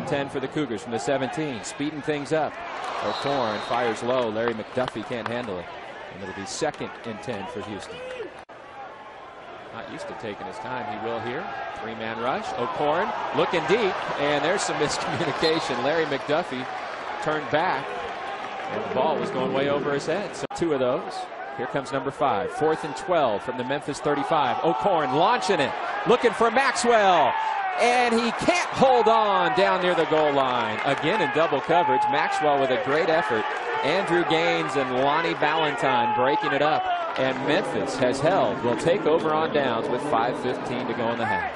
and 10 for the Cougars from the 17. Speeding things up. O'Korn fires low. Larry McDuffie can't handle it. And it'll be 2nd and 10 for Houston. Not used to taking his time. He will here. 3-man rush. O'Korn looking deep. And there's some miscommunication. Larry McDuffie turned back. And the ball was going way over his head. So 2 of those. Here comes number 5. 4th and 12 from the Memphis 35. O'Korn launching it. Looking for Maxwell. And he can't hold on down near the goal line. Again in double coverage. Maxwell with a great effort. Andrew Gaines and Lonnie Ballantyne breaking it up. And Memphis has held. Will take over on downs with 5:15 to go in the half.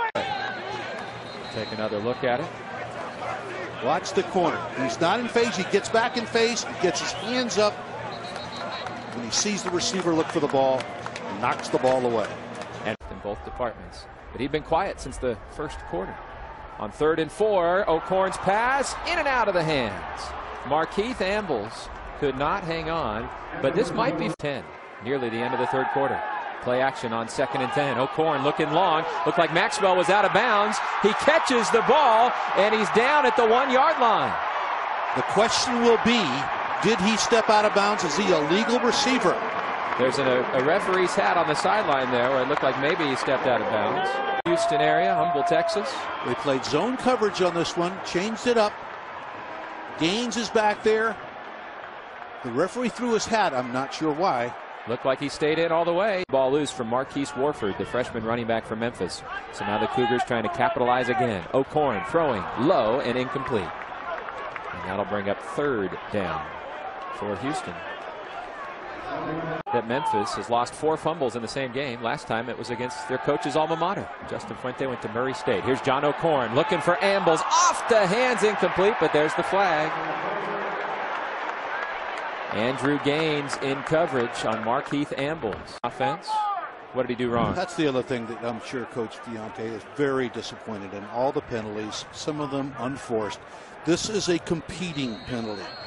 Take another look at it. Watch the corner. He's not in phase. He gets back in phase. He gets his hands up. When he sees the receiver look for the ball, and knocks the ball away. And in both departments. But he'd been quiet since the first quarter. On 3rd and 4, O'Korn's pass in and out of the hands. Markeith Ambles could not hang on, but this might be 10, nearly the end of the 3rd quarter. Play action on 2nd and 10. O'Korn looking long. Looked like Maxwell was out of bounds. He catches the ball, and he's down at the 1-yard line. The question will be, did he step out of bounds? Is he a legal receiver? There's a referee's hat on the sideline there where it looked like maybe he stepped out of bounds. Houston area, Humble, Texas. They played zone coverage on this one, changed it up. Gaines is back there. The referee threw his hat. I'm not sure why. Looked like he stayed in all the way. Ball loose from Marquise Warford, the freshman running back for Memphis. So now the Cougars trying to capitalize again. O'Korn throwing low and incomplete. And that'll bring up 3rd down for Houston. That Memphis has lost 4 fumbles in the same game. Last time it was against their coach's alma mater. Justin Fuente went to Murray State. Here's John O'Korn looking for Ambles. Off the hands, incomplete, but there's the flag. Andrew Gaines in coverage on Markeith Ambles. Offense. What did he do wrong? That's the other thing that I'm sure Coach Deontay is very disappointed in. All the penalties, some of them unforced. This is a competing penalty.